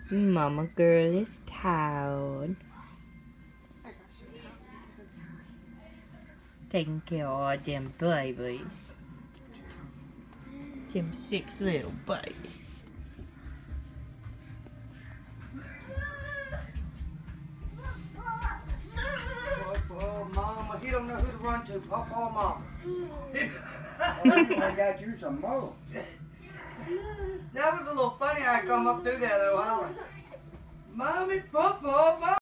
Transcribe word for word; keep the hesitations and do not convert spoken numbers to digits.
Mama girl is tired. Taking care of all them babies. Them six little babies. Oh, Mama, you don't know who to run to. Papa or Mama. I got you some more. That was a little funny how I come up through there though, hollering. Mommy, Papa, Mama.